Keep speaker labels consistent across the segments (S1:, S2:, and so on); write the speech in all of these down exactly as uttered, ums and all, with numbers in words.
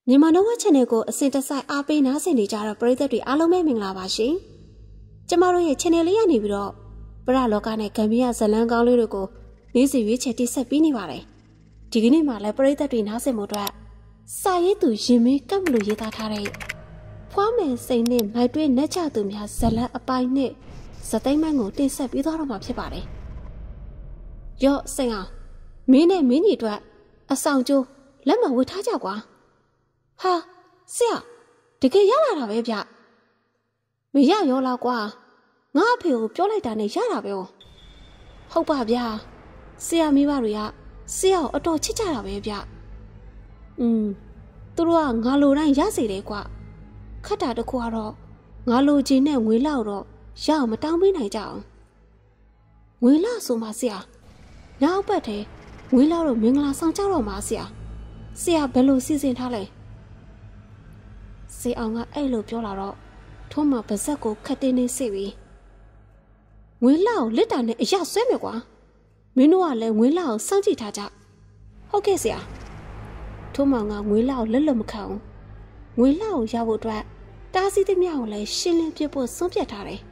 S1: မြန်မာနဝချန်နယ်ကိုအစင်တစိုက်အားပေးနားဆင်နေကြတဲ့ပရိသတ်တွေအားလုံးပဲမင်္ဂလာပါရှင်။ကျမတို့ရဲ့ channel လေးကနေပြီးတော့ပရလောကနဲ့ဂမ်ဘီယာဇလန်းကောင်းလေးတွေကိုနေ့စဉ်ရွေးချယ်တင်ဆက်ပေးနေပါတယ်။ဒီကနေ့မှလည်းပရိသတ်တွေနားဆင်ဖို့အတွက်စာရေးသူရင်မင်းကပ်မလို့ရေးသားထားတဲ့ဖွားမယ်စိန်နဲ့မိုက်တွဲနှက်ချသူများဇလန်းအပိုင်းနဲ့ဇသိမ်းမိုင်းကိုတင်ဆက်ပေးသွားတော့မှာဖြစ်ပါတယ်။ရော့စိန်အောင်မင်းနဲ့မင်းကြီးအတွက်အဆောင်ကျိုးလက်မဝတ်ထားကြကွာ။ဟာဆရာတကယ်ရလာတာပဲဗျမရရောလားကွာငါအဖေကိုပြောလိုက်တာနဲ့ရတာပဲဟုတ်ပါဗျာဆရာမိဘတွေကဆရာကိုအတော်ချစ်ကြတာပဲဗျอืมသူတို့ကငါလိုတိုင်းရစေတယ်ကွာခက်တာတခုကတော့ငါလိုချင်တဲ့ငွေလောက်တော့ရအောင်မတောင်းပေးနိုင်ကြအောင်ငွေလောက်ဆိုမှဆရာနောက်ပတ်ထဲငွေလောက်တော့မင်္ဂလာဆောင်ကြတော့မှာဆရာဆရာဘယ်လိုစီစဉ်ထားလဲစေအောင်ကအဲ့လိုပြောလာတော့ထုံးမပါဇက်ကိုခတ်တင်းနေစိပြီးငွေလောက်လက်တာနဲ့အရဆွဲမယ်ကွာမင်းတို့ကလည်းငွေလောက်စောင့်ကြည့်ထားကြဟုတ်ကဲ့ဆရာထုံးမောင်ကငွေလောက်လက်လွတ်မခံအောင်ငွေလောက်ရဖို့အတွက်တားဆီးသမျှကိုလည်းရှင်းလင်းပြဖို့ဆုံးဖြတ်ထားတယ်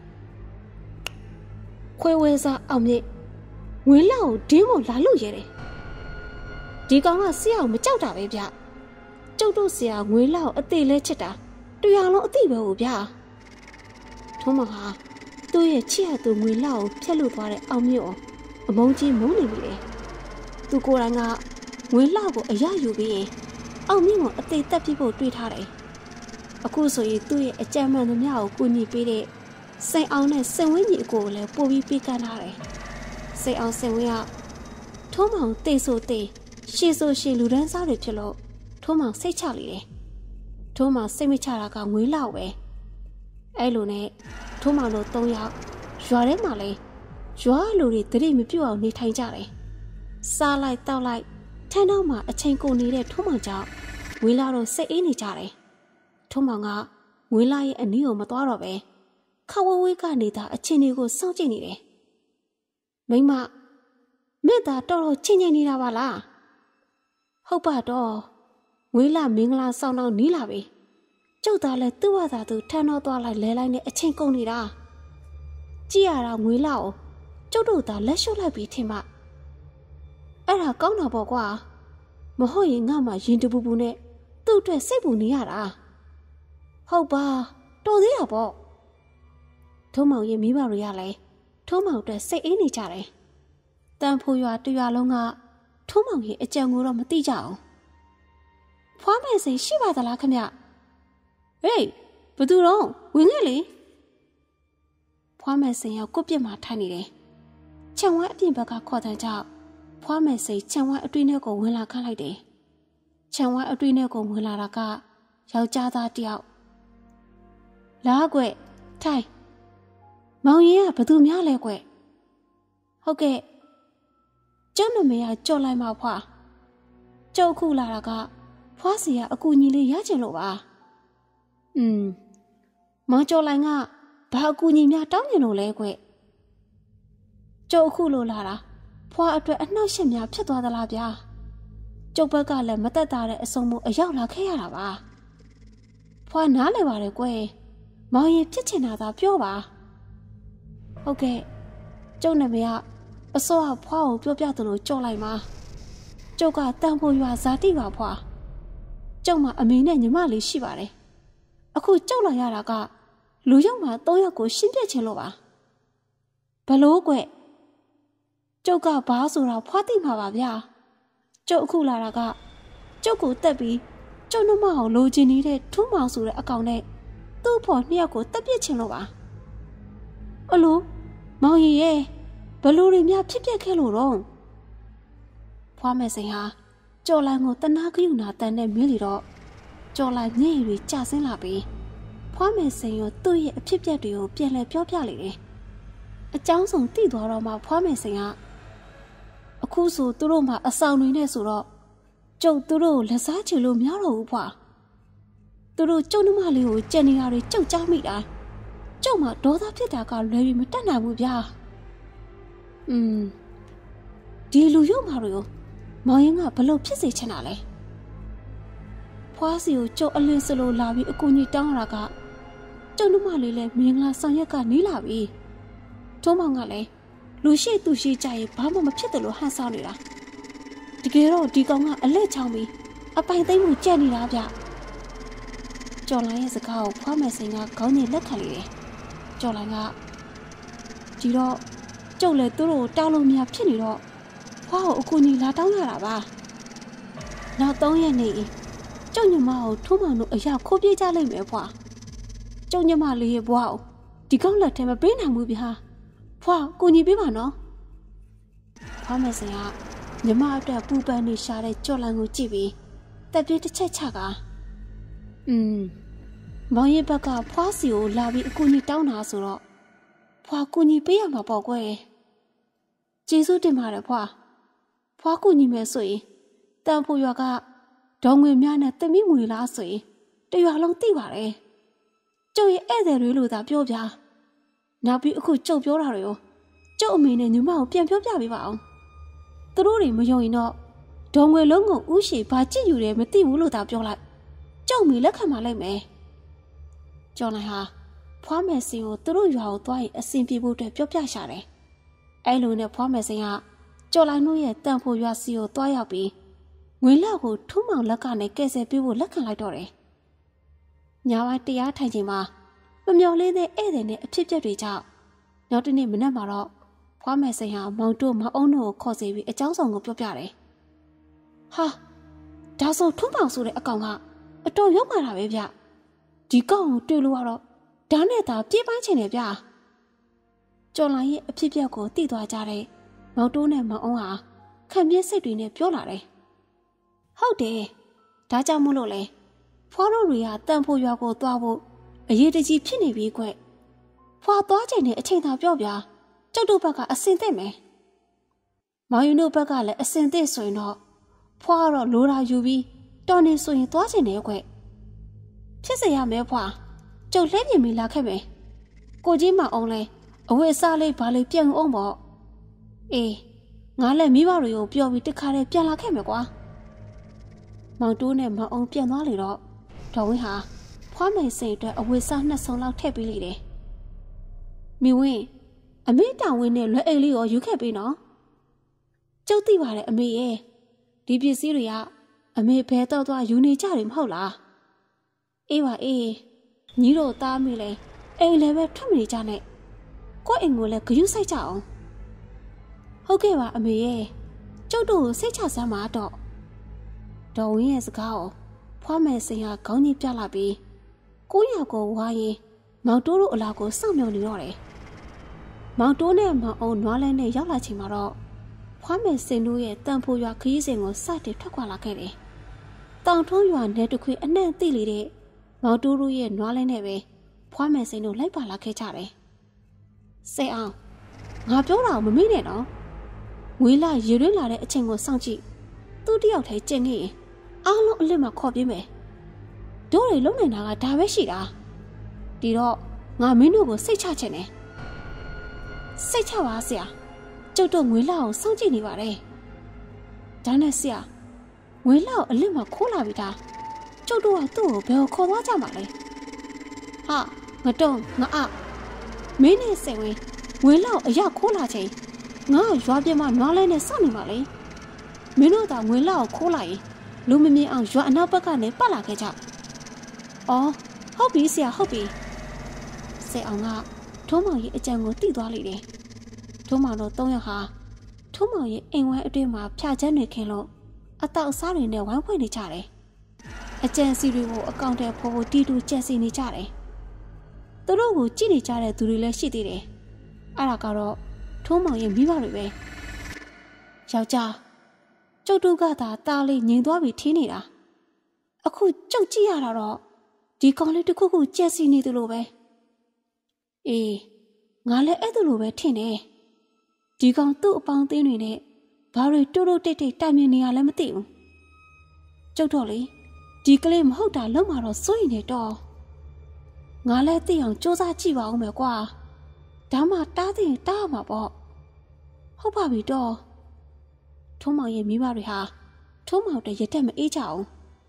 S1: ခွေဝဲစားအောင်မြင့်ငွေလောက်ဒင်းကိုလာလို့ရတယ်ဒီကောင်ကဆရာကိုမကြောက်တာပဲဗျကျုပ်တို့ဆရာငွေလောက်အသေးလဲချစ်တာတရားလုံးအသိပဲဟုတ်ဗျာထုံးမဟာသူ့ရဲ့ချစ်ရသူငွေလောက်ကိုဖျက်လို့သွားတဲ့အောင်မြင့်အောင်အမုန်းကြီးမုန်းနေပြီလေသူကိုယ်တိုင်ကငွေလောက်ကိုအရယူပြီးရင်အောင်မြင့်ကိုအသေးတက်ပြဖို့တွေးထားတယ်အခုဆိုရင်သူ့ရဲ့အကြမ်းမှန်သမျှကိုကူညီပေးတဲ့စိန်အောင်နဲ့စင်ဝင်းကြီးအကိုကိုလည်းပို့ပြီးပေးကမ်းထားတယ်စိန်အောင်စင်ဝင်းကထုံးမောင်တေဆိုတေရှေဆိုရှေလူဒန်းစားတွေဖြစ်လို့ထုံးမောင်စိတ်ချလေတယ်ထုံးမောင်စိတ်မချတာကငွေလောက်ပဲအဲ့လိုနဲ့ထုံးမောင်တို့သုံးယောက်ရွာထဲမှာလဲရွာလူတွေတတိမပြုတ်အောင်နေထိုင်ကြတယ်စားလိုက်တောက်လိုက်ထန်းတော့မှအချိန်ကုန်နေတဲ့ထုံးမောင်ကြောင့်ငွေလောက်တော့စိတ်အေးနေကြတယ်ထုံးမောင်ကငွေလောက်ရဲ့အနည်းကိုမသွားတော့ပဲခဝဝေးကနေသာအချင်းတွေကိုစောင့်ကြည့်နေတယ်မိမမေတ္တာတော်တော်ချင်းချင်းနေတာပါလားဟုတ်ပါတော့ငွေလာမင်္ဂလာဆောင်တော့နီးလာပြီကျုပ်သားလည်းသူ့ဘာသာသူထမ်းတော့သွားလိုက်လဲလိုက်နဲ့အချင်းကုန်နေတာကြည့်ရတာငွေလာကိုကျုပ်တို့သားလက်လျှော့လိုက်ပြီးထင်မှအဲ့ဒါကောင်းတာပေါ့ကွာမဟုတ်ရင်ငါမှရင်တပူပူနဲ့သူ့အတွက်စိတ်ပူနေရတာဟုတ်ပါတော်သေးတာပေါ့ထုံးမောင်ရဲ့မိဘတွေကလည်းထုံးမောင်အတွက်စိတ်အေးနေကြတယ်တန်ဖိုးရွာတရွာလုံးကထုံးမောင်ရဲ့အကြံကိုတော့မသိကြအောင်ဖွားမယ်စိန်ရှိပါသလားခမဟေးဘသူတော့ဝင်ခဲ့လေဖွားမယ်စိန်ရောက်ကိုပြစ်မှာထိုင်နေတယ်ခြံဝဲအပြင်ဘက်ကခေါ်တဲ့ကြောင့်ဖွားမယ်စိန်ခြံဝဲအတွင်းထဲကိုဝင်လာခန့်လိုက်တယ်ခြံဝဲအတွင်းထဲကိုဝင်လာတာကယောက်ျားသားတယောက်လာကွထိုင်မောင်ရင်ကဘသူများလဲကွဟုတ်ကဲ့ကျမမေကကြော်လိုက်မှာဖွာကျုပ်ခုလာတာကဖွားစီကအကူညီလေးရချင်လို့ပါอืมမောင်ကျော်လိုင်ကဘာအကူညီများတောင်းနေလို့လဲကွကျုပ်အခုလိုလာတာဖွားအတွက်အနှောက်အယှက်များဖြစ်သွားသလားဗျာကျုပ်ဘက်ကလည်းမတက်တာတဲ့အဆုံးမို့အရောက်လာခဲ့ရတာပါဖွားနားလည်ပါတယ်ကွမောင်ရင်ဖြစ်ချင်တာသာပြောပါဟုတ်ကဲ့ကျုပ်နာမည်ကအစောကဖွားကိုပြောပြသလိုကြော်လိုက်မှာကျုပ်ကတန်ဖို့ရွာဇာတိပါဖွားကျုပ်မှအမေနဲ့ညီမလေးရှိပါတယ်အခုကြောက်လာရတာကလူရောက်မှသုံးယောက်ကိုရှင်းပြချင်လို့ပါဘလို့ကွကျုပ်ကဘာဆိုတာဖွားသိမှာပါဗျာကျုပ်အခုလာတာကကျုပ်ကိုတက်ပြီးကျုပ်နှမအောင်လိုချင်နေတဲ့ထုံးမောင်ဆိုတဲ့အကောင်နဲ့သူ့ဖော်နှစ်ယောက်ကိုတက်ပြစ်ချင်လို့ပါအလိုမောင်ရင်ရဲ့ဘလို့တွေများဖြစ်ပျက်ခဲ့လို့တော့ဖွားမယ်စိန်ဟာကြော်လိုင်ကိုတနာကယူနာတန်နဲ့မင်းလီတော့ကြော်လိုက်ညင်ရီကြဆင်းလာပြီးဖွားမယ်စိန်ရောသူ့ရဲ့အဖြစ်ပြက်တွေကိုပြန်လဲပြောပြလေတယ်အကြောင်းဆုံးသိသွားတော့မှဖွားမယ်စိန်ကအခုဆိုသူတို့မှအဆောင်တွေနဲ့ဆိုတော့ကျုပ်သူတို့လက်စားချေလို့မရတော့ဘူးဖွာသူတို့ကျုပ်နှမလေးကိုကြံနေတာတွေကျုပ်ကြားမိတာကျုပ်မှဒေါသဖြစ်တာကလွယ်ပြီးမတတ်နိုင်ဘူးဗျာอืมဒီလူရုပ်မာတွေကိုမောင်ရင်ကဘလို့ဖြစ်စေချင်တာလဲဖွားစီကိုကျုပ်အလင်းစလိုလာပြီးအကူကြီးတောင်းရတာကကျုပ်တို့မလေးလည်းမင်္ဂလာဆောင်ရက်ကနီးလာပြီထုံးမောင်ကလည်းလူရှိသူရှိကြရင်ဘာမှမဖြစ်တယ်လို့ဟန်ဆောင်နေတာတကယ်တော့ဒီကောင်ကအလက်ချောင်းပြီးအပိုင်သိမ်းမှုကြက်နေတာဗျကျော်လိုင်းရဲ့စကားကိုဖွားမယ်စိန်ကခေါင်းညင်လက်ခံလေတယ်ကျော်လိုင်းကဒီတော့ကျုပ်လည်းသူတို့တောင်းလို့မရဖြစ်နေတော့ဖွားကိုအကူကြီးလာတောင်းရတာပါနောက်သုံးရက်နေကျုပ်ညီမကိုထုံးမောင်တို့အရာခိုးပြေးကြလိမ့်မယ်ဖွားကျုပ်ညီမလေးရဲ့ဘွားကိုဒီကောင်လက်ထဲမပေးနိုင်ဘူးဗျာဖွားကူညီပေးပါနော်ဖွားမယ်စင်ကညီမအတွက်ပူပန်နေရှာတဲ့ကြော်လန်ကိုကြည့်ပြီးတက်ပြေးတစ်ချက်ချကอืมမောင်ရဲ့ဘက်ကဖွားစီကိုလာပြီးအကူကြီးတောင်းတာဆိုတော့ဖွားကူညီပေးရမှာပေါ့ကွယ်ကျေးဇူးတင်ပါတယ်ဖွားဖွားကူညီမယ်ဆိုရင်တန်ဖို့ရွာကဒေါငွေများနဲ့တမိငွေလားဆိုရင်တရွာလုံးသိပါတယ်ကျုပ်ရဲ့ဧည့်သည်တွေလို့သာပြောပြနောက်ပြီးအခုကျုပ်ပြောတာတွေကိုကျုပ်အမေနဲ့ညီမကိုပြန်ပြောပြပေးပါအောင်သူတို့တွေမယုံရင်တော့ဒေါငွေလုံးကိုဥရှိဘာကြည့်ယူတယ်မသိဘူးလို့သာပြောလိုက်ကျုပ်မေလက်ခံပါလိုက်မယ်ကျော်နိုင်ဟာဖွားမယ်စင်ကိုသူတို့ရွာကိုသွားရင်အဆင်ပြေဖို့အတွက်ပြောပြရှာတယ်အဲလိုနဲ့ဖွားမယ်စင်ကကျော်လိုက်တို့ရဲ့တန်ဖို့ရွာစီကိုသွားရောက်ပြီးငွေလောက်ကိုထုံးမောင်လက်ကနေကဲဆယ်ပေးဖို့လက်ခံလိုက်တော့တယ်။ညပိုင်းတရားထိုင်ချိန်မှာမမျော်လင့်တဲ့ဧည့်သည်နဲ့အဖြစ်အပျက်တွေကြောင့်နောက်တနေ့မနက်မှာတော့ဖွားမယ်စိန်ဟာမောင်တို့မောင်အုံးတို့ကိုခေါ်စီပြီးအကြောင်းဆောင်ကိုပြောပြတယ်။ဟာဒါဆိုထုံးမောင်ဆိုတဲ့အကောင်ကအတော်ရောက်လာတာပဲဗျ။ဒီကောင်ကိုတွေ့လို့ကတော့ဓာတ်နဲ့သာပြေးပိုင်းချင်တယ်ဗျ။ကျော်လိုင်းရဲ့အဖြစ်အပျက်ကိုသိသွားကြတဲ့မောင်တို့နဲ့မောင်အုံးဟာခံပြည့်စိတ်တွေနဲ့ပြောလာတယ်။ဟုတ်တယ်ဒါကြောင့်မို့လို့လေဖွားတို့တွေကတန်ဖို့ရွာကိုသွားဖို့အရေးတကြီးဖြစ်နေပြီကွဖွားသွားချိန်နဲ့အချိန်သာပြောပြကျုပ်တို့ဘက်ကအစင်သင့်မယ်မောင်ယူတို့ဘက်ကလည်းအစင်သင့်ဆိုရင်တော့ဖွားတော့လိုတာယူပြီးတော်နေဆိုရင်သွားချိန်နဲ့ကွဖြစ်စေရမယ်ဖွားကျုပ်လှည့်မြင်ပြီးလာခဲ့မယ်ကိုကြီးမအောင်လဲအဝတ်အစားလေးဘာလေးပြန်အောင်ပေါ့အေးငါလည်းမိဘတွေကိုပြောပြီးတခါတည်းပြန်လာခဲ့မယ်ကွာမောင်တိုးနဲ့မောင်အောင်ပြန်သွားလေတော့ဒေါ်ဝင်းဟာဖွားမယ်စိတ်အတွက်အဝတ်စားနှစ်စုံလောက်ထည့်ပေးလိုက်တယ်။မိဝင်းအမေတောင်ဝင်းနဲ့လွယ်အိတ်လေးရောယူခဲ့ပေးနော်။ကျုပ်သိပါတယ်အမေရဲ့ဒီပစ္စည်းတွေကအမေဘဲတော့သွားယူနေကြတယ်မဟုတ်လား။အေးပါအေးညီတို့သားမိလဲအိမ်လည်းပဲထွက်မနေကြနဲ့။ကိုယ့်အိမ်ကိုလည်းဂရုစိုက်ကြအောင်။ဟုတ်ကဲ့ပါအမေရဲ့ကျုပ်တို့ကိုစိတ်ချစမ်းပါတော့ဒေါ်ဝင်းရဲ့စကားကိုဖွားမယ်စိန်ကခေါင်းကြီးပြလာပြီးကိုရကိုဝါရင်မောင်တိုးတို့အလားကိုစောင့်မျှော်နေတော့တယ်။မောင်တိုးနဲ့မောင်အောင်နွားလဲနဲ့ရောက်လာချိန်မှာတော့ဖွားမယ်စိန်တို့ရဲ့တန်ဖိုးရွာခရီးစဉ်ကိုစတင်ထွက်ခွာလာခဲ့တယ်။တောင်ထုံးရွာနယ်တစ်ခွေအနှံ့သိလေတဲ့မောင်တိုးတို့ရဲ့နွားလဲနဲ့ပဲဖွားမယ်စိန်တို့လိုက်ပါလာခဲ့ကြတယ်။စိန်အောင်ငါပြောတာကိုမမေ့နဲ့နော်။ငွေလာရေရွေးလာတဲ့အချိန်ကိုစောင့်ကြည့်သူတယောက်ထဲကျင်နေရင်အားလုံးအလစ်မှာခေါ်ပြင်းမယ်တို့တွေလုံးနေတာကဒါပဲရှိတာဒီတော့ငါမင်းတို့ကိုစိတ်ချချင်တယ်စိတ်ချပါဆရာကျုပ်တို့ငွေလောက်အောင်စောင့်ကြည့်နေပါတယ်ဒါနဲ့ဆရာငွေလောက်အလစ်မှာခိုးလာပြီသားကျုပ်တို့ကသူ့ကိုဘယ်ကိုခေါ်သွားကြမှာလဲဟာငတုံးငါအမင်းနဲ့စိတ်ဝင်ငွေလောက်အရခိုးလာချိန်ငါရွာပြမနွားလဲနဲ့စောင့်နေမှာလေမင်းတို့ကငွေလောက်ခိုးလိုက်ရင်လူမမြင်အောင်ရွာအနောက်ဘက်ကနေပတ်လာခဲ့ကြ။အော်ဟုတ်ပြီဆရာဟုတ်ပြီ။စေအောင်ကထုံးမောင်ရဲ့အကြံကိုသိသွားလိမ့်တယ်။ထုံးမောင်တို့သုံးယောက်ဟာထုံးမောင်ရဲ့အိမ်ဝဲအတွင်းမှာဖြာချမ်းနေခင်လို့အတောက်အစားတွေနဲ့ဝိုင်းဖွဲ့နေကြတယ်။အကြံစီတွေကိုအကောင့်ထဲပေါ်ပေါ်တီတူကြက်စီနေကြတယ်။သူတို့ကိုကြည့်နေကြတဲ့သူတွေလည်းရှိသေးတယ်။အဲ့ဒါကတော့ထုံးမောင်ရဲ့မိဘတွေပဲ။ယောက်ျားကျုပ်တို့ကသာတားလေးငြိမ်သွားပြီထင်းနေတာအခုကျုပ်ကြည့်ရတာတော့ဒီကောင်လေးတစ်ခုခုကြက်စီနေသလိုပဲအေးငါလည်းအဲ့ဒါလိုပဲထင်တယ်ဒီကောင်သူ့အပေါင်းအသင်းတွေနဲ့ဘာတွေတိုးတိုးတိတ်တိတ်တိုင်မြင်နေရလဲမသိဘူးကျုပ်တော့လေဒီကလေးမဟုတ်တာလုံးမှာတော့စိုးရင်နေတော့ငါလည်းသိအောင်စူးစမ်းကြည့်ပါဦးမယ်ကွာဒါမှတားသိရင်တားမှာပေါ့ဟုတ်ပါပြီတော့ထုံးမောင်ရဲ့မိဘတွေဟာထုံးမောင်တရတက်မအေးကြအောင်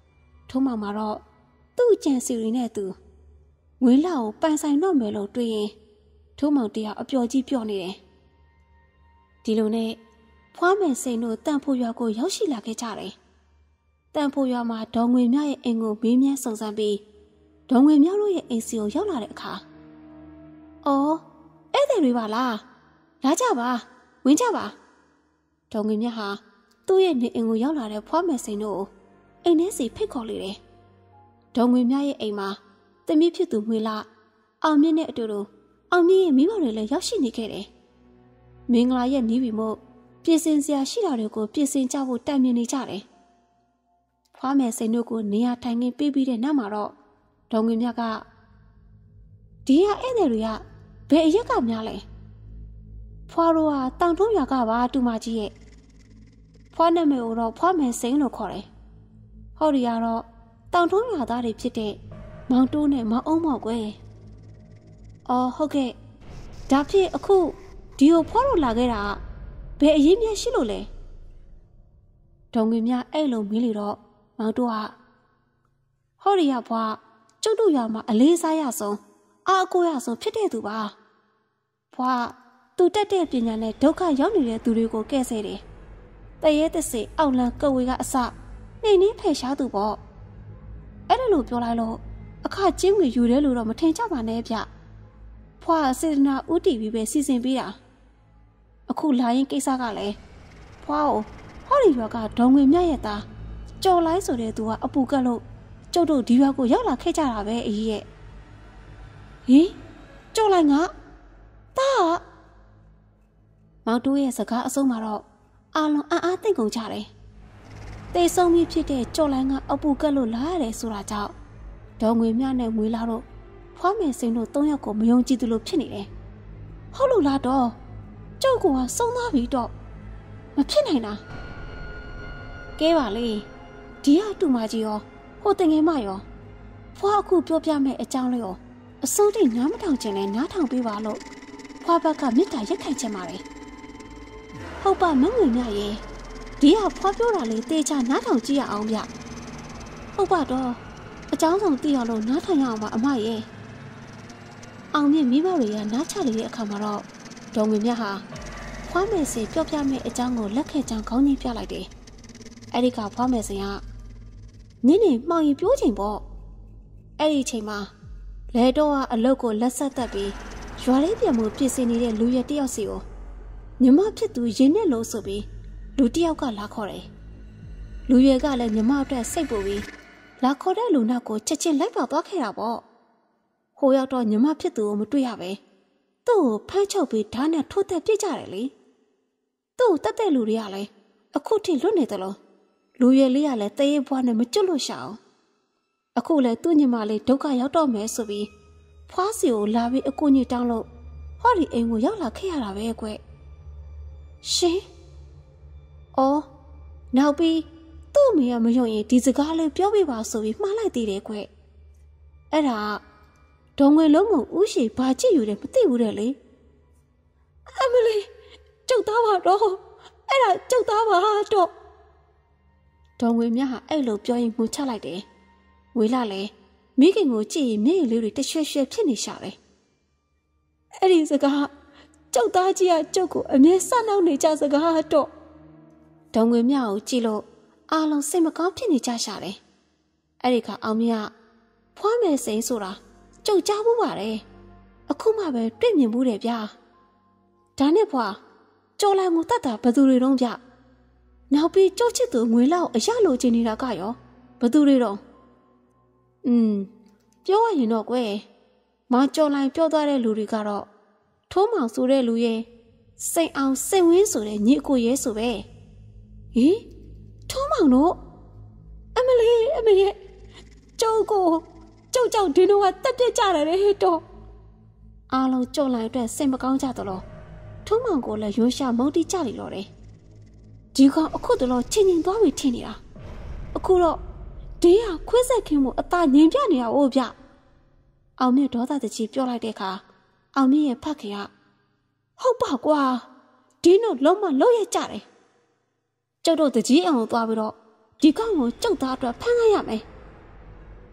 S1: ထုံးမောင်မှာတော့သူ့ကြံစီရီနဲ့သူငွေလောက်ကိုပန်ဆိုင်တော့မယ်လို့တွေးရင်ထုံးမောင်တရားအပျော်ကြီးပြော့နေတယ်ဒီလိုနဲ့ဖွားမယ်စိန်တို့တန်ဖို့ရွာကိုရောက်ရှိလာခဲ့ကြတယ်တန်ဖို့ရွာမှာဒေါ်ငွေမြရဲ့အိမ်ကိုမေးမြန်းစုံစမ်းပြီးဒေါ်ငွေမြတို့ရဲ့အိမ်စီကိုရောက်လာတဲ့အခါအော်ဧည့်သည်တွေပါလားလာကြပါဝင်ကြပါဒေါ်ငွေမြဟာသူ့ရဲ့နေအိမ်ကိုရောက်လာတဲ့ဖွားမယ်စိန်တို့အိမ်ထဲစီဖိတ်ခေါ်လေတယ်ဒေါ်ငွေမြရဲ့အိမ်မှာသမီးဖြစ်သူငွေလာအောင်မြင့်နဲ့အတူတူအောင်မြင့်ရဲ့မိဘတွေလည်းရောက်ရှိနေခဲ့တယ်မင်္ဂလာရဲ့နီးပြီမို့ပြင်ဆင်စရာရှိတာတွေကိုပြင်ဆင်ကြဖို့တိုင်ပင်နေကြတယ်ဖွားမယ်စိန်တို့ကိုနေရာထိုင်ခင်းပေးပြီးတဲ့နောက်မှာတော့ဒေါ်ငွေမြကဒီဟာဧည့်သည်တွေကဘယ်အရက်ကများလဲဖွားတို့ကတောင်ထုံးရွာကပါတူမကြီးရဲ့ဖွားနာမည်ကိုတော့ဖွားမယ်စိန်လို့ခေါ်တယ်ဟောဒီကတော့တောင်ထုံးရွာသားတွေဖြစ်တဲ့မောင်တိုးနဲ့မောင်အုံးမောက်ကွယ်အော်ဟုတ်ကဲ့ဒါဖြစ်အခုဒီကိုဖွားတို့လာခဲ့တာဘယ်အရေးမြတ်ရှိလို့လဲဒေါ်ငွေမြအဲ့လိုမေးလေတော့မောင်တိုးကဟောဒီရဖွားကျုပ်တို့ရွာမှာအလေးစားရဆုံးအာအကိုရဆုံးဖြစ်တဲ့သူပါဖွားသူတက်တဲ့ပညာနဲ့ဒုက္ခရောက်နေတဲ့သူတွေကိုကဲ့ဆဲတယ်တရေတစေအောက်လန်းကဝေကအစနှိမ့်နှင်းဖယ်ရှားသူပေါ့အဲ့ဒါလို့ပြောလိုက်လို့အခကျင်းငွေယူတယ်လို့တော့မထင်ကြပါနဲ့ဗျဖွာစေတနာဥတီပြီးပဲစီစဉ်ပေးတာအခုလာရင်ကိစ္စကလည်းဖွာကိုဟောဒီရွာကဒေါ်ငွေမြရဲ့သားကြော်လိုက်ဆိုတဲ့သူကအပူကတ်လို့ကျုပ်တို့ဒီရွာကိုရောက်လာခဲ့ကြတာပဲအကြီးရဲ့ဟင်ကြော်လိုက်ငါတာမောင်တိုးရဲ့စကားအဆုံးမှာတော့အာလွန်အံ့အားသိမ့်ကုန်ကြတယ်တေဆုံးပြီးဖြစ်တဲ့ကြော်လိုက်ကအပူကတ်လို့လာရတယ်ဆိုတာကြောင့်ဒေါ်ငွေမြနဲ့ငွေလာတော့ဖွားမယ်စိန်တို့သုံးယောက်ကိုမယုံကြည်သူလိုဖြစ်နေတယ်ဟုတ်လို့လားတော့ကျုပ်ကဆုံးသွားပြီတော့မဖြစ်နိုင်တာကဲပါလေဒီဟာတူမကြီးရောဟိုတငယ်မရောဖွားအခုပြောပြမယ့်အကြောင်းလေးရောအစိုးတိတ်နားမထောင်ချင်လဲနားထောင်ပေးပါလို့ဖွားဘက်ကမေတ္တာရက်ခံချင်ပါတယ်ဟုတ်ပါမငွေမြရဲ့ဒီဟာဖွားပြောတာလေးတေချာနားထောင်ကြည့်ရအောင်ဗျဟုတ်ပါတော့အကြောင်းဆောင်သိရလို့နားထောင်ရအောင်ပါအမရဲ့အောင်မြင့်မိဘတွေကနားချနေတဲ့အခါမှာတော့ဒေါ်ငွေမြဟာဖွားမယ်စင်ပြောပြမယ့်အကြောင်းကိုလက်ခဲချောင်းခေါင်းကြီးပြလိုက်တယ်အဲ့ဒီကဖွားမယ်စင်ကနင်းနေမှောင်ရင်ပြောချင်ပေါ့အဲ့ဒီအချိန်မှာလဲတော့ကအလုတ်ကိုလက်ဆက်တက်ပြီးရွာလေးပြန်မှုပြင်ဆင်နေတဲ့လူရဲတယောက်စီကိုညီမဖြစ်သူရင်းနဲ့လို့ဆိုပြီးလူတယောက်ကလာခေါ်တယ်လူရဲကလည်းညီမအတွက်စိတ်ပူပြီးလာခေါ်တဲ့လူနောက်ကိုချက်ချင်းလိုက်ပါသွားခဲ့တာပေါ့ဟိုရောက်တော့ညီမဖြစ်သူကိုမတွေ့ရပဲသူ့ကိုဖမ်းချုပ်ပြီးဓာတ်နဲ့ထိုးသက်ပြစ်ကြတယ်လေသူ့ကိုတက်တဲ့လူတွေကလည်းအခုထိလွတ်နေတယ်လို့လူရဲလေးကလည်းတရေဘွားနဲ့မကျွတ်လို့ရှာအောင်အခုလည်းသူ့ညီမလေးဒုက္ခရောက်တော့မယ်ဆိုပြီးဖွားစီကိုလာပြီးအကူကြီးတောင်းလို့ဟောဒီအိမ်ကိုရောက်လာခဲ့ရတာပဲကွရှင်အော်နောက်ပြီးသူ့မိကမယုံရင်ဒီစကားလေးပြောပြပါဆိုပြီးမှားလိုက်သေးတယ်ကွအဲ့ဒါဒေါ်ငွေလုံးမဦးရှိဘာကြည့်ယူတယ်မသိဘူးတဲ့လေအမလီကျုပ်သားပါတော့အဲ့ဒါကျုပ်သားပါတော့ဒေါ်ငွေမြဟာအဲ့လိုပြောရင်ငိုချလိုက်တယ်ဝေလာလေမိခင်ကိုကြည့်ရင်မျက်ရည်လေးတွေတရွှဲရွှဲဖြစ်နေရှာတယ်အဲ့ဒီစကားကျုပ်သားကြီးကကျုပ်ကိုအမြဲစနှောက်နေကြစကားတော့ဒေါ်ငွေမြကိုကြည့်လို့အားလုံးစိတ်မကောင်းဖြစ်နေကြရှာတယ်အဲ့ဒီခါအောင်မြဖွားမယ်စိန်ဆိုတာကျုပ်ကြားဘူးပါတယ်အခုမှပဲတွေ့မြင်ဘူးတယ်ဗျာဒါနဲ့ဖွာကြော်လိုက်ကိုတတ်တာဘသူတွေတော့ဗျနောက်ပြီးကျုပ်ချစ်သူငွေလောက်အရလိုချင်နေတာကရောဘသူတွေတော့อืมပြောရရင်တော့ကွယ်မောင်ကြော်လိုက်ပြောသွားတဲ့လူတွေကတော့ထိုးမောင်ဆိုတဲ့လူရဲ့စိတ်အောင်စိတ်ဝင်းဆိုတဲ့ညီအကိုရဲဆိုပဲဟင်ထိုးမောင်တို့အမလေးအမရဲ့ကျုပ်ကိုကျုပ်ကြောင့်ဒီလိုကတက်ပြစ်ကြတယ်ဟဲ့တော့အားလုံးကြော်လိုက်အတွက်စိတ်မကောင်းကြတော့လို့ထိုးမောင်ကိုလည်းရွှေရှာမုန်းတိကြလိတော့တယ်ဒီကောင်အခုတလောချင်းချင်းသွားပြီးထင်နေတာအခုတော့ဒီဟာခွေးဆက်ခင်းမှုအသာငြိမ်ပြနေတာ哦ဗျအောင်မြင့်ဒေါသတကြီးပြောလိုက်တဲ့အခါအောင်မြင့်ရဲ့ဖခင်ကဟုတ်ပါကွာဒီတော့လုံးမလုံးရကြတယ်ကျုပ်တို့တကြီးအောင်သွားပြီးတော့ဒီကောင်ကိုကျုပ်သားအတွက်ဖမ်းလိုက်ရမယ်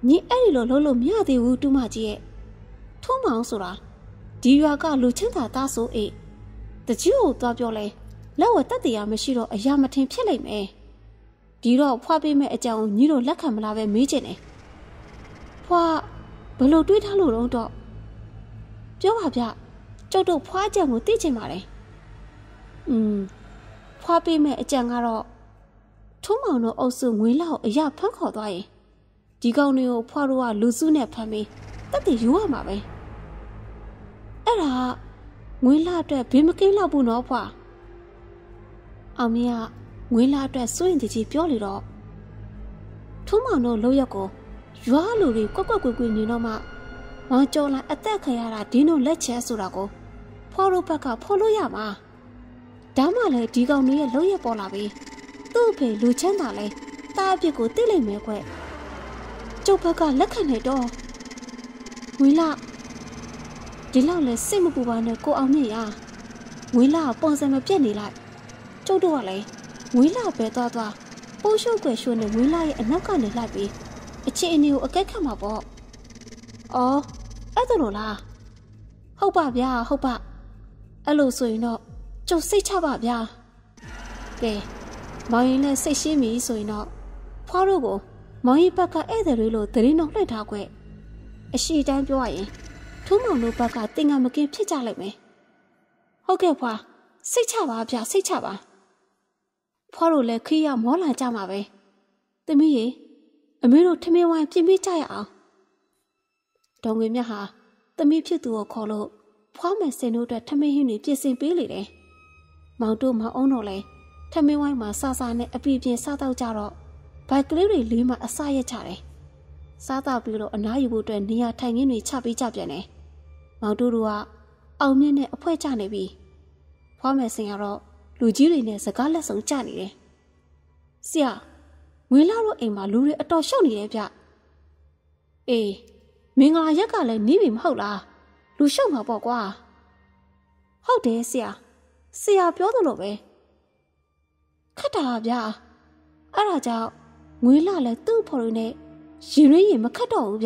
S1: ညီအဲ့ဒီလိုလုံးလို့မရသေးဘူးတူမကြီးရဲ့ထုံးမောင်ဆိုတာဒီရွာကလူချင်းသာသားဆိုအေးတကြီးကိုသွားပြောလဲလက်ဝက်တက်တရားမရှိတော့အရာမထင်ဖြစ်လိမ့်မယ်ဒီတော့ဖွာပေးမဲ့အကြောင်းညီတို့လက်ခံမလားပဲမေးချင်တယ်ဖွာဘလို့တွေးထားလို့တော့ပြောပါဗျကျုပ်တို့ဖွာကြံကိုသိချင်ပါတယ်อืมဖွာပေးမဲ့အကြံကတော့ထုံးမောင်တို့အုပ်စုငွေလောက်အရာဖမ်းခေါ်သွားရင်ဒီကောင်တွေကိုဖွာတို့ကလူစုနဲ့ဖမ်းပြီးတက်တည်ယူရမှာပဲအဲ့ဒါငွေလာအတွက်ဘေးမကင်းလောက်ဘူးနော်ဖွာအောင်မင်းကငွေလာအတွက်စိုးရင်တကြီးပြောလေတော့ထုံးမောင်တို့လောက်ရက်ကိုရွာလူတွေကွက်ကွက်ကွယ်ကွယ်နေတော့မှမောင်ကျော်လိုက်အသက်ခံရတာဒီနိုလက်ချဲဆိုတာကိုဖွာတို့ဘက်ကဖော်လို့ရမှာဒါမှလည်းဒီကောင်တွေရဲ့လောက်ရက်ပေါ်လာပြီးသူ့ဖေလူချမ်းသာလဲတားအဖြစ်ကိုသိလိမ့်မယ်ခွဲ့ကျုပ်ဘက်ကလက်ခံနေတော့ငွေလာဒီလောက်လဲစိတ်မပူပါနဲ့ကိုအောင်မြင့်ရငွေလာပုံစံမပြတ်နေလိုက်ကျုပ်တို့ကလည်းငွေလာပဲသွားသွားပိုးရှုပ်ွယ်ရှုပ်နဲ့ငွေလာရဲ့အနောက်ကနေလိုက်ပြီးအခြေအနေကိုအကဲခတ်မှာပေါ့အော်အဲ့ဒါလို့လားဟုတ်ပါဗျာဟုတ်ပါအဲ့လိုဆိုရင်တော့ကျုပ်စိတ်ချပါဗျာကဲမောင်ရင်လည်းစိတ်ရှင်းပြီဆိုရင်တော့ဖွားတို့ကိုမောင်ရင်ဘက်ကဧည့်သည်တွေလို့သတရင်တော်လှည့်ထားခွဲ့အရှိတန်းပြောရရင်ထုံးမောင်တို့ဘက်ကတင်ငါမကင်းဖြစ်ကြလိုက်မယ်ဟုတ်ကဲ့ဖွာစိတ်ချပါဗျာစိတ်ချပါဖွားတို့လည်းခီးရမောလာကြမှာပဲသမီးရေအမေတို့ထမင်းဝိုင်းပြင်ပေးကြရအောင်ဒေါငွေမြတ်ဟာသမီးဖြစ်သူကိုခေါ်လို့ဖွားမယ်စင်တို့အတွက်ထမင်းဟင်းတွေပြင်ဆင်ပေးလေတယ်မောင်တို့မောင်အောင်တို့လည်းထမင်းဝိုင်းမှာစားစားနဲ့အပြည့်ပြင်းစားတော့ကြတော့ဘိုက်ကလေးတွေလေးမှအစားရက်ချတယ်စားတော့ပြီးတော့အနားယူဖို့အတွက်နေရာထိုင်ခင်းတွေချပေးကြပြန်တယ်မောင်တို့တို့ကအောင်မြင့်နဲ့အဖွဲကျနေပြီဖွားမယ်စင်ကတော့လူကြီးတွေနဲ့စကားလက်ဆောင်ကြနေတယ်ဆရာငွေလာတော့အိမ်မှာလူတွေအတော်ရှုပ်နေတယ်ဗျအေးမင်္ဂလာရက်ကလည်းနီးပြီမဟုတ်လားလူရှုပ်မှာပေါ့ကွာဟုတ်တယ်ဆရာဆရာပြောသလိုပဲခက်တာဗျအဲ့ဒါကြောင့်ငွေလာလဲသူ့ဖော်ရင်းနဲ့ရင်ရင်းရင်မခက်တော့ဘူးဗျ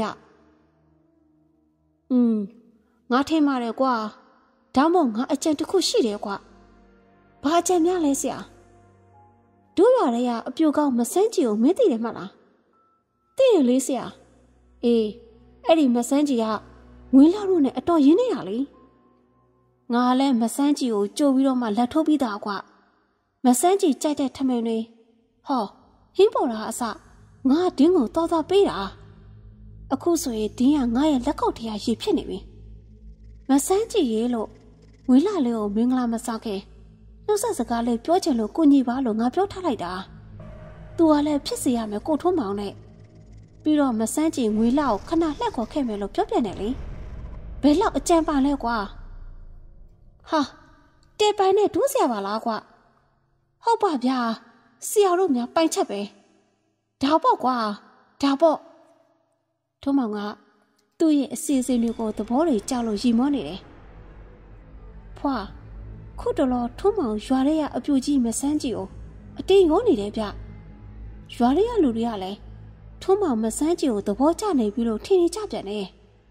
S1: อืมငါထင်ပါတယ်ကွာဒါမှမဟုတ်ငါအကြံတစ်ခုရှိတယ်ကွာဘာအကြံများလဲဆရာတို့ရွာတွေကအပြိုကောင်းမဆန်းကြီးကိုမင်းသိတယ်မလားသိတယ်လေဆရာအေးအဲ့ဒီမဆန်းကြီးကငွေလာတို့နဲ့အတော်ရင်းနေရလေငါလည်းမဆန်းကြီးကိုကြိုပြီးတော့မှလက်ထိုးပြီးသားကွာမဆန်းကြီးကြိုက်တဲ့ထမင်းတွေဟောဟင်းပေါ်တာအစငါဒင်းကိုတော်တော်ပေးတာအခုဆိုရင်ဒင်းကငါရဲ့လက်ကောက်ထရရေဖြစ်နေပြီမဆန်းကြီးရေလို့ငွေလာလေးကိုမင်္ဂလာမဆောက်ခင်နှုတ်ဆက်စကားလေးပြောချင်လို့ကိုညီပါလို့ငါပြောထားလိုက်တာသူကလည်းဖြစ်စေရမယ်ကိုထုံးမောင်နဲ့ပြီးတော့မဆန်းကြီးငွေလာကိုခဏလှက်ခေါ်ခဲ့မယ်လို့ပြောပြနေလေဘယ်လောက်အကြံပါလဲကွာဟာတေပိုင်နဲ့ဒူးဆရာပါလားကွာဟုတ်ပါဗျာဆရာတို့များပိုင်ချက်ပဲဒါပေါ့ကွာဒါပေါ့ထုံးမောင်ကသူ့ရဲ့အစီအစဉ်တွေကိုသဘောတွေကြောက်လို့ရီမောနေတယ်ဖွာခုတလောထုံးမောင်ရွာရဲရအပြူကြီးမဆန်းကြီးကိုအတင်းရောနေတယ်ဗျရွာရဲရလူတွေကလည်းထုံးမောင်မဆန်းကြီးကိုသဘောကျနေပြီလို့ထင်နေကြပြန်တယ်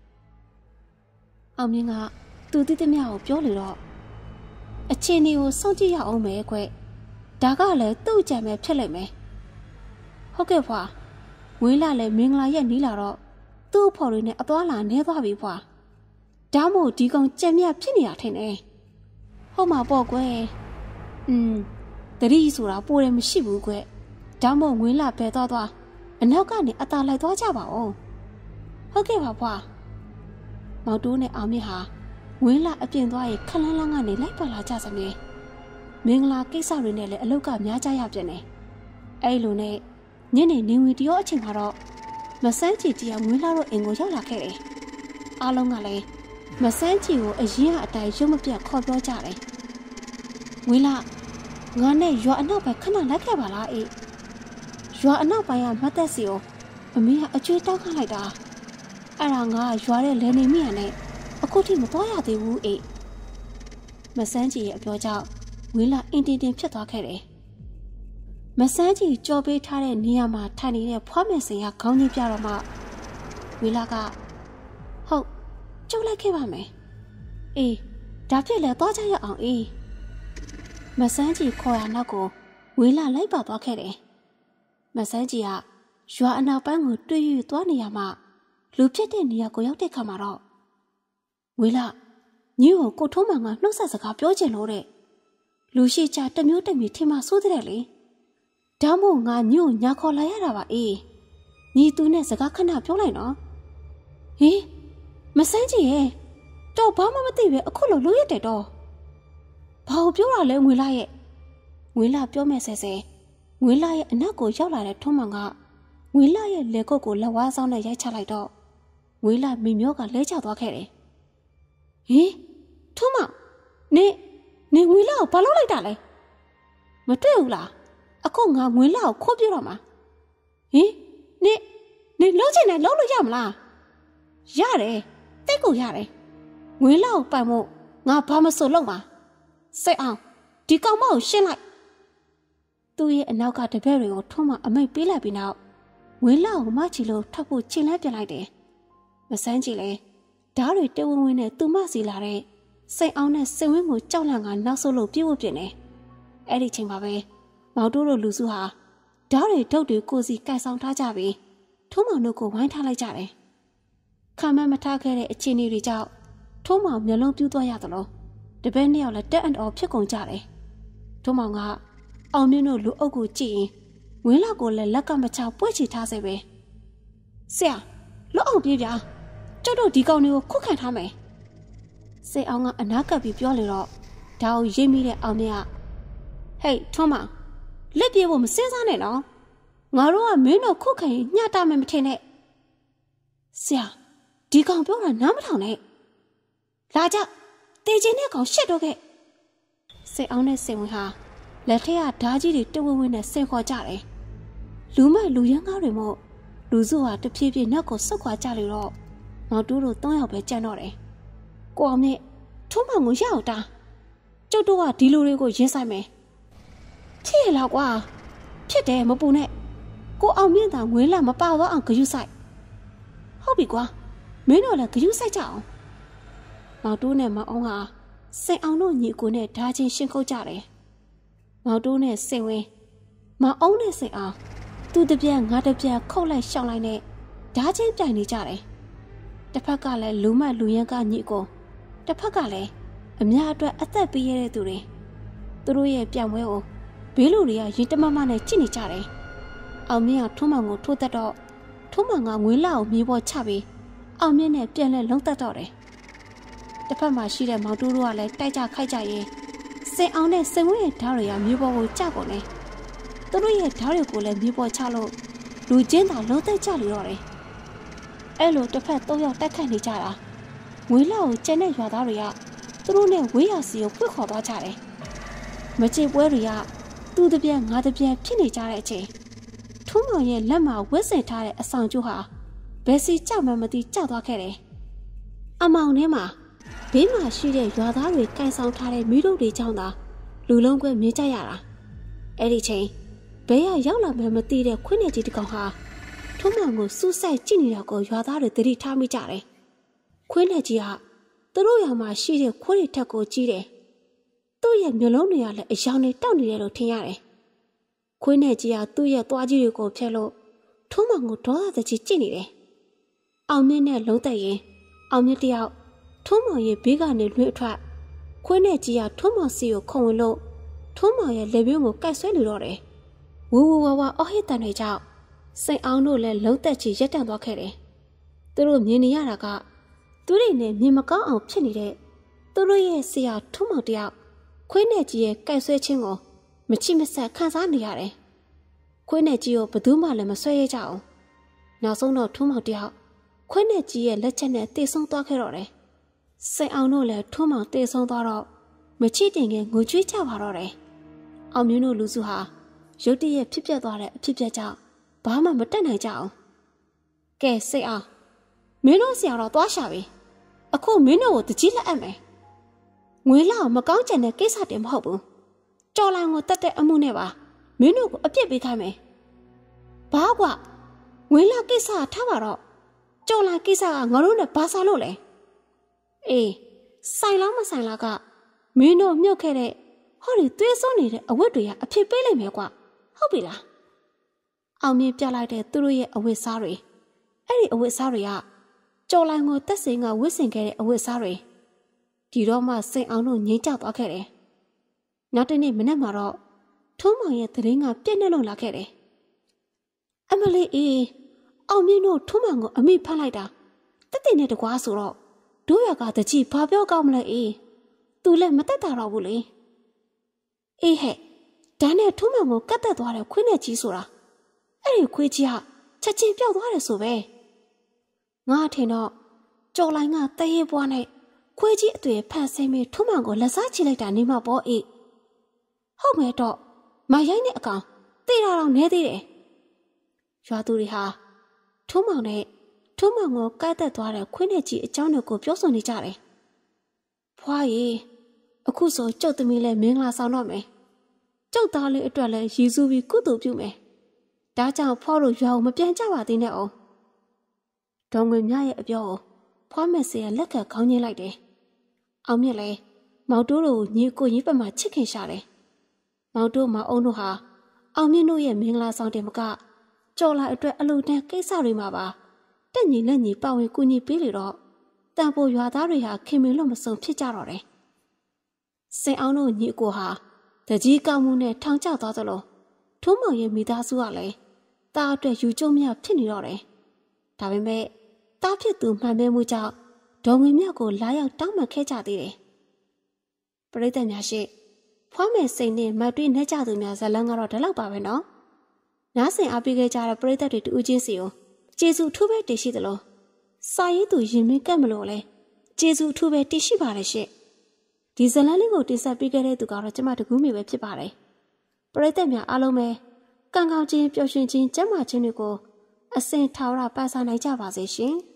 S1: အောင်မြင့်ကသူတိတိမြကိုပြောလေတော့အချင်းတွေကိုစောင့်ကြည့်ရအောင်မယ်ကွဒါကလည်းသူ့ကြံပဲဖြစ်လိုက်မယ်ဟုတ်ကဲ့ဖွာငွေလာလည်းမင်္ဂလာရက်နီးလာတော့သူ့ဖော်တွေနဲ့အသွားလာနေသွားပြီဖွာဒါမို့ဒီကောင်ကြံမြဖြစ်နေတာထင်တယ်ဟုတ်မှာပေါ့ကွယ်อืมတတိဆိုတာပိုတယ်မရှိဘူးကွဒါမို့ငွေလာပဲသွားသွားအနောက်ကနေအသာလိုက်သွားကြပါဦးဟုတ်ကဲ့ပါဖွာမောင်တိုးနဲ့အောင်မြင့်ဟာငွေလာအပြင်သွားရင်ခလန်းလန်းကနေလိုက်ပါလာကြစမြဲမင်္ဂလာကိစ္စတွေနဲ့လည်းအလုတ်ကများကြရပြန်တယ်အဲ့လိုနဲ့ညနေနေဝင်တရောအချိန်မှာတော့မဆန်းချီကြီးကငွေလာတော့အိမ်ကိုရောက်လာခဲ့တယ်အားလုံးကလည်းမဆန်းချီကိုအရင်ကအတိုင်းရုံမပြတ်ခေါ်ပြောကြတယ်ငွေလာငါနဲ့ရွာအနောက်ဘက်ခဏလိုက်ခဲ့ပါလားအေးရွာအနောက်ပိုင်းကမတ်သက်စီကိုအမေကအကျွေးတောက်ခလိုက်တာအဲ့ဒါငါရွာတဲ့လယ်နေမိရနဲ့အခုထိမသွားရသေးဘူးအေးမဆန်းချီရဲ့အပြောကြောင့်ငွေလာအင်းတင်းတင်းဖြစ်သွားခဲ့တယ်မဆန်းကြီးကြော်ပေးထားတဲ့နေရာမှာထိုင်နေတဲ့ဖွားမယ်စင်ကခေါင်းကြီးပြတော့မှဝေလာကဟုတ်ကျုပ်လိုက်ခဲ့ပါမယ်အေးဒါဖြစ်လဲသွားကြရအောင်အေးမဆန်းကြီးခေါ်ရနောက်ကိုဝေလာလိုက်ပါသွားခဲ့တယ်မဆန်းကြီးကရွာအနောက်ပိုင်းကိုတွေ့ရသွားနေရမှလူဖြစ်တဲ့နေရာကိုရောက်တဲ့ခါမှာတော့ဝေလာညီကိုကိုထုံးမှန်ကနှုတ်ဆက်စကားပြောချင်လို့တဲ့လူရှိချတမျိုးတမျိုးထင်မှဆိုးတဲ့လေဒါမို့ငါညီကိုညာခေါ်လာရတာပါအေးညီသူနဲ့စကားခဏပြောလိုက်နော်ဟင်မဆန်းကြီးရဲ့တော့ဘာမှမသိပဲအခုလိုလို့ရတယ်တော့ဘာကိုပြောတာလဲငွေလာရဲ့ငွေလာပြောမဲ့ဆဲဆဲငွေလာရဲ့အနောက်ကိုရောက်လာတဲ့ထုံးမှန်ကငွေလာရဲ့လေကုတ်ကိုလက်ဝါးဆောင်နဲ့ရိုက်ချလိုက်တော့ငွေလာမိမျိုးကလဲချသွားခဲ့တယ်ဟင်ထုံးမနေနေငွေလာကိုဘာလုပ်လိုက်တာလဲမတွေ့ဘူးလားအခုငါငွေလာကိုခိုးပြတော့မှာဟင်နေနေလုံးချင်တယ်လုံးလို့ရမလားရတယ်တိတ်ကိုရတယ်ငွေလာကိုပိုင်မို့ငါဘာမဆိုလုပ်မှာစိတ်အောင်ဒီကောင်မကိုရှင်းလိုက်သူ့ရဲ့အနောက်ကတပည့်တွေကိုထုံးမအမိတ်ပေးလိုက်ပြီးနောက်ငွေလာကိုမချီလို့ထပ်ဖို့ချင်လဲပြလိုက်တယ်မဆန်းကြည့်လေဓားတွေတဲဝင်းဝင်းနဲ့သူမစီလာတဲ့စိတ်အောင်နဲ့စိတ်ဝင်းကိုကြောက်လန့်ကနောက်ဆုတ်လို့ပြေးဖို့ပြင်နေအဲ့ဒီချိန်မှာပဲမောင်တိုးတို့လူစုဟာဓားတွေဒုတ်တွေကိုစီကိုက်ဆောင်ထားကြပြီးထုံးမောင်တို့ကိုဝိုင်းထားလိုက်ကြတယ်ခံမမထားခဲ့တဲ့အခြေအနေတွေကြောင့်ထုံးမောင်မျက်လုံးပြူးသွားရသလိုတပည့်နှစ်ယောက်လည်းတက်အံ့အော်ဖြစ်ကုန်ကြတယ်ထုံးမောင်ကအောင်မြင့်တို့လူအုပ်ကိုကြည့်ရင်ဝင်းလောက်ကိုလည်းလက်ကမချပွေ့ချထားစေပဲဆရာလွတ်အောင်ပြေးပြကျုပ်တို့ဒီကောင်တွေကိုခုတ်ခံထားမယ်စိတ်အောင်ကအနာကပ်ပြီးပြောလေတော့ဒါကိုရိပ်မိတဲ့အောင်မြင့်ကဟေးထွန်းမလက်ပြေဖို့မစင်းစားနဲ့နော်ငါတို့ကမင်းတို့ခုတ်ခံရင်ညတာမယ်မထင်နဲ့ဆရာဒီကောင်ပြောတာနားမထောင်နဲ့လာကြတေးချင်းတဲ့ကောင်ရှစ်တော့ခဲ့စိတ်အောင်နဲ့စိတ်ဝင်ဟာလက်ထက်ကဓာကြီးတွေတဝဝင်းနဲ့ဆင်ခေါ်ကြတယ်လူမိုက်လူရန်ကားတွေမို့လူစုဟာတဖြည်းဖြည်းနောက်ကိုဆုတ်ခွာကြလေတော့မောင်တူးတို့သုံးယောက်ပဲကြံတော့တယ်ကိုအောင်နဲ့ထုံးမောင်ကိုရအောင်တာကျုပ်တို့ကဒီလူတွေကိုရင်းဆိုင်မယ်ဖြစ်ရလားကွာဖြစ်တယ်မပူနဲ့ကိုအောင်မြင့်သာငွေလာမပါတော့အောင်ဂယုဆိုင်ဟုတ်ပြီကွာမင်းတို့လည်းဂယုဆိုင်ကြအောင်မောင်တူးနဲ့မောင်အောင်ဟာစိတ်အောင်တို့ညီကိုနဲ့ဓာချင်းရှင်းခုတ်ကြတယ်မောင်တိုးနဲ့စိတ်ဝင်းမောင်အောင်နဲ့စိတ်အောင်သူတပြက်ငါတပြက်ခုတ်လိုက်ရှောင်းလိုက်နဲ့ဓာချင်းပြိုင်နေကြတယ်တစ်ဖက်ကလည်းလူမလူရန်ကညီကိုတစ်ဖက်ကလည်းအများအတွက်အသက်ပေးရတဲ့သူတွေသူတို့ရဲ့ပြောင်းပွဲကိုဘေးလူတွေကရင်တမမနဲ့ကြည့်နေကြတယ်အောင်မြင့်ကထုံးမောင်ကိုထိုးသက်တော့ထုံးမောင်ကငွေလာကိုမြေပေါ်ချပြီးအောင်မြင့်နဲ့ပြန်လဲလုံးသက်တော့တယ်တစ်ဖက်မှာရှိတဲ့မောင်တိုးတို့ကလည်းတိုက်ကြခိုက်ကြရင်စင်အောင်နဲ့စင်ဝင်းရဲ့ဓာတ်တွေကမြေပေါ်ကိုကျကုန်တယ်။သူတို့ရဲ့ဓာတ်တွေကိုလည်းမြေပေါ်ချလို့လူချင်းသာလုံးသက်ကြလို့ရတယ်။အဲ့လိုတစ်ဖက်သုံးယောက်တိုက်ခတ်နေကြတာငွေလောက်ကိုကျန်တဲ့ရွာသားတွေကသူတို့နဲ့ဝေးရစီကိုဖွင့်ခေါ်သွားကြတယ်။မချေပွဲတွေကသူ့တပြက်ငါတပြက်ဖြစ်နေကြတဲ့အချိန်ထုံးမောင်ရဲ့လက်မှာဝက်စင်ထားတဲ့အဆောင်ကျိုးဟာဘယ်စီကြောက်မှမသိကြောက်သွားခဲ့တယ်။အမောင်ထဲမှာဘေးမှာရှိတဲ့ရွာသားတွေကန်ဆောင်ထားတဲ့မိတို့တွေကြောင့်သာလူလုံးကွဲမြင်ကြရတာအဲ့ဒီချိန်ဘေးကရောက်လာမှမသိတဲ့ခွင်းနေကြီးတစ်ကောင်ဟာထုံးမောင်ကိုစူးစိုက်ကြည့်နေတာကိုရွာသားတွေသတိထားမိကြတယ်ခွင်းနေကြီးကသူတို့ရွာမှာရှိတဲ့ခွေးတွေထက်ကိုကြီးတယ်သူ့ရဲ့မျိုးလုံးတွေကလည်းအယောင်တွေတောက်နေတယ်လို့ထင်ရတယ်ခွင်းနေကြီးကသူ့ရဲ့သွားကြီးတွေကိုဖျက်လို့ထုံးမောင်ကိုဒေါသတကြီးကြည့်နေတယ်အောင်မြင့်နဲ့လုံးသက်ရင်အောင်မြင့်တယောက်ထုံးမောင်ရဲ့ဘေးကနေလွှဲအထွက်ခွင်းနဲ့ကြီးကထုံးမောင်စီကိုခုံဝင်လို့ထုံးမောင်ရဲ့လက်ပြင်းကိုကိုက်ဆွဲလူတော့တယ်ဝူဝူဝါဝါအော်ဟစ်တန်တွေကြောင့်စိတ်အောင်တို့လည်းလုံးသက်ချီရက်တန့်သွားခဲ့တယ်သူတို့မြင်နေရတာကသူတွေနဲ့မြင်မကောင်းအောင်ဖြစ်နေတဲ့သူတို့ရဲ့ဆရာထုံးမောင်တယောက်ခွင်းနဲ့ကြီးရဲ့ကိုက်ဆွဲခြင်းကိုမချိမဆက်ခံစားနေရတယ်ခွင်းနဲ့ကြီးကိုဘယ်သူမှလည်းမဆွဲရကြအောင်နောက်ဆုံးတော့ထုံးမောင်တယောက်ခွင်းနဲ့ကြီးရဲ့လက်ချက်နဲ့တေဆုံးသွားခဲ့တော့တယ်စိတ်အောင်တို့လည်းထုံးမောင်တေဆုံးသွားတော့မချစ်တင်ငယ်ငိုကြွေးကြပါတော့တယ်အောင်မျိုးတို့လူစုဟာရုတ်တရက်ဖြစ်ပျက်သွားတဲ့အဖြစ်ပျက်ကြောင့်ဘာမှမတက်နိုင်ကြအောင်ကဲစိတ်အောင်မင်းတို့ဆရာတော်သွားရှာပြီအခုမင်းတို့ကိုတကြီးလက်အပ်မယ်ငွေလောက်မကောင်းကြတဲ့ကိစ္စတင်မဟုတ်ဘူးကြော်လိုင်ကိုတက်တဲ့အမှုနဲ့ပါမင်းတို့ကိုအပြစ်ပေးခိုင်းမယ်ဘာကွာငွေလောက်ကိစ္စထားပါတော့ကြော်လာကိစ္စကငါတို့နဲ့ဘာစားလို့လဲအေးဆိုင်လားမဆိုင်လားကမင်းတို့မြုပ်ခဲ့တဲ့ဟောဒီသွေးစွန်းနေတဲ့အဝတ်တွေကအဖြစ်ပေးလိုက်မယ်ကွာဟုတ်ပြီလားအောင်မြင်ပြလိုက်တဲ့သူတို့ရဲ့အဝတ်စားတွေအဲ့ဒီအဝတ်စားတွေကကြော်လိုင်းကိုတက်စင်ကဝစ်စင်ခဲ့တဲ့အဝတ်စားတွေဒီတော့မှစိန်အောင်တို့ငြိမ်းချသွားခဲ့တယ်နောက်တနေ့မနေ့မှာတော့ထုံးမောင်ရဲ့သတင်းကပြည့်နှက်လုံးလာခဲ့တယ်အမလေးအေးအောင်မြင့်တို့ထုံးမောင်ကိုအမိဖတ်လိုက်တာတက်တင်နဲ့တကွာဆိုတော့တို့ရကတကြီးဘာပြောကောင်းမလဲအေးသူလည်းမတက်တာတော့ဘူးလေအေးဟဲ့ဒါနဲ့ထုံးမောင်ကိုကတ်တက်သွားတဲ့ခွေးနဲ့ကြီးဆိုတာအဲ့ဒီခွေးကြီးကချက်ချင်းပျောက်သွားတယ်ဆိုပဲငါထင်တော့ကြော်လိုင်းကတရေပွားနဲ့ခွေးကြီးအတွေ့ဖန်ဆင်းပြီးထုံးမောင်ကိုလက်စားချလိုက်တာနေမှာပေါ့အေးဟုတ်မယ်တော့မရိုင်းတဲ့အကောင်တေးတာတော့နဲသေးတယ်ရွာသူတွေဟာထုံးမောင်နဲ့ထုံးမောင်ကိုကတ်တက်သွားတဲ့ခွေးနဲ့ကြီးအကြောင်းတွေကိုပြောဆိုနေကြတယ်ဖွားရီအခုဆိုကျုပ်သမီးလည်းမင်္ဂလာဆောင်တော့မယ်ကျုပ်သားလေးအတွက်လည်းရည်စူးပြီးကုသိုလ်ပြုမယ်ဒါကြောင့်ဖွားတို့ရွာကိုမပြန်ကြပါသေးနဲ့အောင်ဒေါငွေမြရဲ့အပြောကိုဖွားမယ်စေရလက်ကခေါင်းညှိလိုက်တယ်အောင်မြင့်လည်းမောင်တိုးတို့ကိုညီကိုကြီးပတ်မှချစ်ခင်ရှာတယ်မောင်တိုးမောင်အုံတို့ဟာအောင်မြင့်တို့ရဲ့မင်္ဂလာဆောင်တယ်မကကြော်လာအတွက်အလူတန်းကိစ္စတွေမှာပါတက်ညီလက်ညီပါဝင်ကူညီပေးလေတော့တန်ဖိုးရွာသားတွေဟာခင်မင်လို့မစုံဖြစ်ကြတော့တယ်စိန်အောင်တို့ညီကိုဟာတကြီးကောင်းမှုနဲ့ထောင်ကျသွားသလိုထုံးမောင်ရဲ့မိသားစုကလည်းတားအတွက်ယူကျုံမြဖြစ်နေတော့တယ်ဒါပေမဲ့တားဖြစ်သူမှန်မဲမှုကြောင့်ဒေါငွေမြကိုလာရောက်တောင်းပန်ခဲ့ကြသေးတယ်ပရိသတ်များရှိဖွားမယ်စိန်နဲ့မတွေ့နှက်ကြသူများဇလန်းကတော့ဒီလောက်ပါပဲနော်နားဆင်အားပေးခဲ့ကြတဲ့ပရိသတ်တွေတူးချင်းစီကိုကျေးဇူးထူးပဲတင်ရှိသလိုစာရေးသူရင်မင်းကတ်မလို့လဲကျေးဇူးထူးပဲတင်ရှိပါတယ်ရှင့်ဒီဇလန်းလေးကိုတင်ဆက်ပေးခဲ့တဲ့သူကတော့ကျမတကူးမိပဲဖြစ်ပါတယ်ပရိသတ်များအားလုံးပဲကံကောင်းခြင်းပျော်ရွှင်ခြင်းကျန်းမာခြင်းတွေကိုအစဉ်ထာဝရပန်းစားနိုင်ကြပါစေရှင်